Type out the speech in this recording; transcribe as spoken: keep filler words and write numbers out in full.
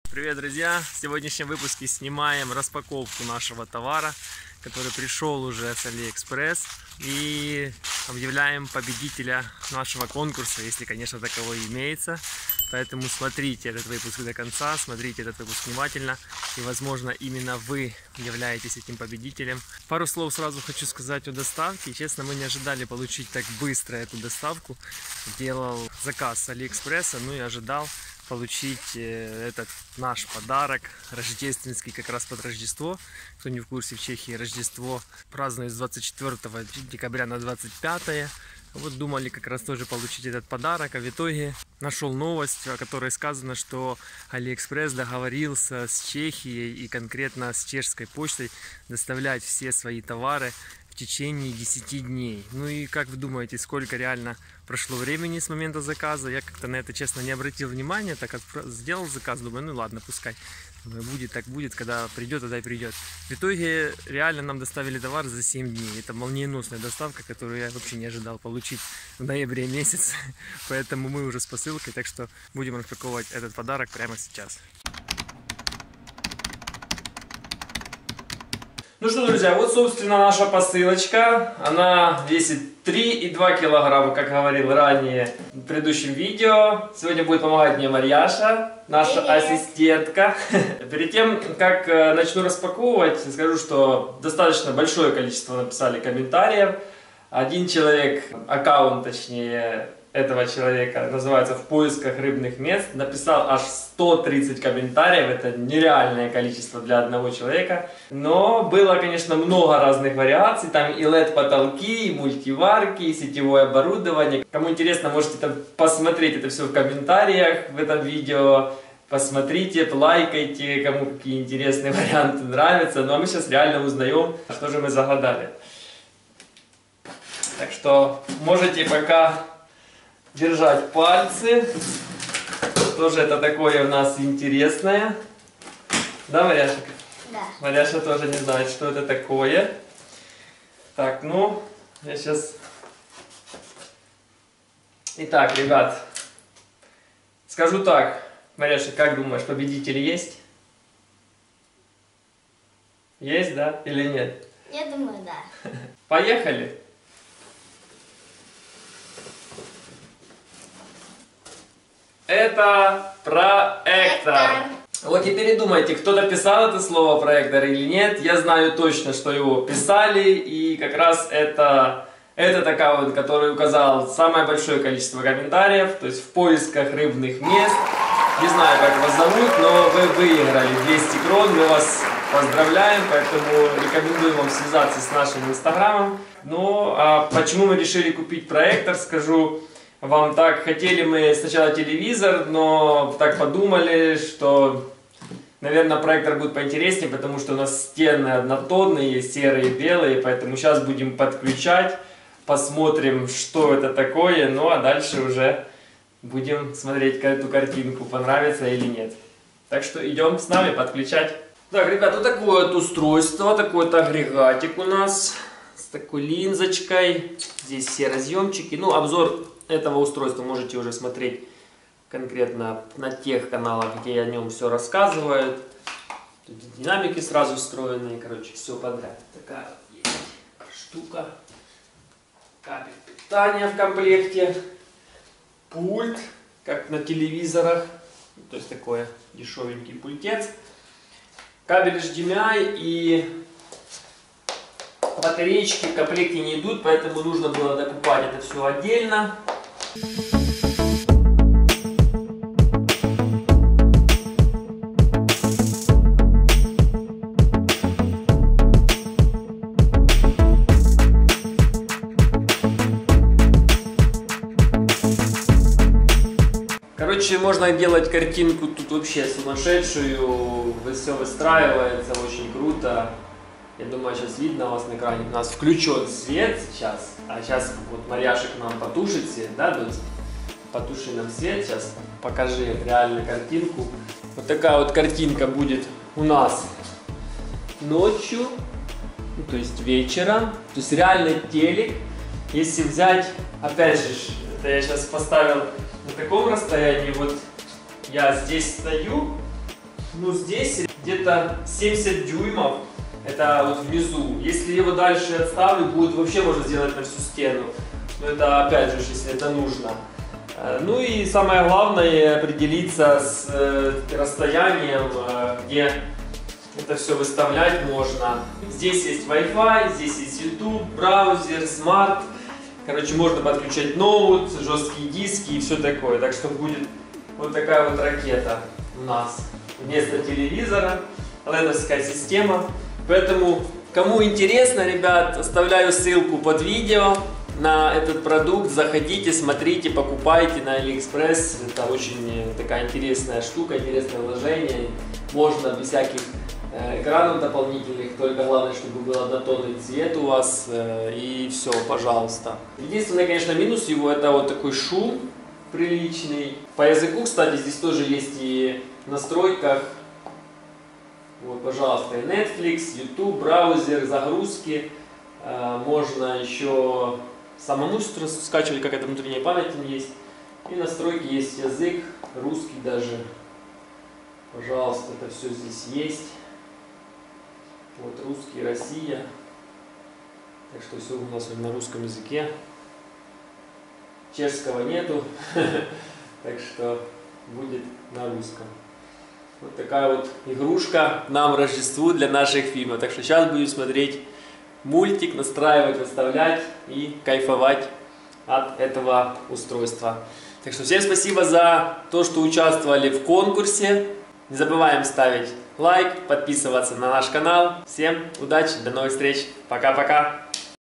Привет, друзья! В сегодняшнем выпуске снимаем распаковку нашего товара, который пришел уже с Алиэкспресс, и объявляем победителя нашего конкурса, если, конечно, таковой имеется. Поэтому смотрите этот выпуск до конца, смотрите этот выпуск внимательно, и, возможно, именно вы являетесь этим победителем. Пару слов сразу хочу сказать о доставке. Честно, мы не ожидали получить так быстро эту доставку. Делал заказ с Алиэкспресса, ну и ожидал получить этот наш подарок рождественский, как раз под Рождество. Кто не в курсе, в Чехии Рождество празднуют с двадцать четвёртого декабря на двадцать пятое. Вот думали как раз тоже получить этот подарок, а в итоге нашел новость, о которой сказано, что Алиэкспресс договорился с Чехией и конкретно с чешской почтой доставлять все свои товары в течение десяти дней. Ну и как вы думаете, сколько реально прошло времени с момента заказа? Я как-то на это, честно, не обратил внимания, так как сделал заказ, думаю, ну ладно, пускай. Думаю, будет так будет, когда придет, тогда и придет. В итоге реально нам доставили товар за семь дней. Это молниеносная доставка, которую я вообще не ожидал получить в ноябре месяце. Поэтому мы уже с посылкой, так что будем распаковывать этот подарок прямо сейчас. Ну что, друзья, вот, собственно, наша посылочка. Она весит три и два килограмма, как говорил ранее в предыдущем видео. Сегодня будет помогать мне Марьяша, наша Привет. ассистентка. Перед тем, как начну распаковывать, скажу, что достаточно большое количество написали комментариев. Один человек, аккаунт, точнее, этого человека, называется «В поисках рыбных мест», написал аж сто тридцать комментариев. Это нереальное количество для одного человека. Но было, конечно, много разных вариаций. Там и эл и ди-потолки, и мультиварки, и сетевое оборудование. Кому интересно, можете там посмотреть это все в комментариях в этом видео. Посмотрите, лайкайте, кому какие интересные варианты нравятся. Ну а мы сейчас реально узнаем, что же мы загадали. Так что можете пока держать пальцы. Тоже это такое у нас интересное. Да, Марьяша? Да. Марьяша тоже не знает, что это такое. Так, ну, я сейчас... Итак, ребят, скажу так. Марьяша, как думаешь, победители есть? Есть, да? Или нет? Я думаю, да. Поехали! Это проектор. Вот теперь и думайте, кто написал это слово проектор или нет. Я знаю точно, что его писали, и как раз это этот аккаунт, который указал самое большое количество комментариев, то есть в поисках рыбных мест. Не знаю, как вас зовут, но вы выиграли двести крон, мы вас поздравляем, поэтому рекомендую вам связаться с нашим инстаграмом. Ну, а почему мы решили купить проектор, скажу вам так. Хотели мы сначала телевизор, но так подумали, что, наверное, проектор будет поинтереснее, потому что у нас стены однотонные, серые, белые, поэтому сейчас будем подключать, посмотрим, что это такое, ну а дальше уже будем смотреть эту картинку, понравится или нет. Так что идем с нами подключать. Так, ребят, вот такое вот устройство, такой вот агрегатик у нас с такой линзочкой. Здесь все разъемчики. Ну, обзор этого устройства можете уже смотреть конкретно на тех каналах, где о нем все рассказывают. Тут динамики сразу встроенные, короче, все подряд. Такая вот есть штука. Кабель питания в комплекте. Пульт, как на телевизорах. То есть такой дешевенький пультец. Кабель эйч ди эм ай и батареечки в комплекте не идут, поэтому нужно было докупать это все отдельно. Короче, можно делать картинку тут вообще сумасшедшую, все выстраивается очень круто. Я думаю, сейчас видно у вас на экране. У нас включен свет сейчас. А сейчас вот Марьяша к нам потушит свет, да, Дудь? Потуши нам свет сейчас. Покажи реальную картинку. Вот такая вот картинка будет у нас ночью, ну, то есть вечером. То есть реальный телек. Если взять, опять же, это я сейчас поставил на таком расстоянии. Вот я здесь стою. Ну, здесь где-то семьдесят дюймов. Это вот внизу. Если его дальше отставлю, будет вообще можно сделать на всю стену. Но это опять же, если это нужно. Ну и самое главное определиться с расстоянием, где это все выставлять можно. Здесь есть Wi-Fi, здесь есть YouTube, браузер, смарт. Короче, можно подключать ноут, жесткие диски и все такое. Так что будет вот такая вот ракета у нас. Вместо телевизора, лэдовская система. Поэтому, кому интересно, ребят, оставляю ссылку под видео на этот продукт. Заходите, смотрите, покупайте на AliExpress. Это очень такая интересная штука, интересное вложение. Можно без всяких экранов дополнительных, только главное, чтобы был однотонный цвет у вас, и все, пожалуйста. Единственный, конечно, минус его — это вот такой шум приличный. По языку, кстати, здесь тоже есть и в настройках. Вот, пожалуйста, и Netflix, YouTube, браузер, загрузки. Можно еще самому скачивать, какая-то внутренняя память есть. И настройки есть язык, русский даже. Пожалуйста, это все здесь есть. Вот русский, Россия. Так что все у нас на русском языке. Чешского нету. Так что будет на русском. Вот такая вот игрушка нам Рождеству для наших фильмов. Так что сейчас будем смотреть мультик, настраивать, выставлять и кайфовать от этого устройства. Так что всем спасибо за то, что участвовали в конкурсе. Не забываем ставить лайк, подписываться на наш канал. Всем удачи, до новых встреч. Пока-пока.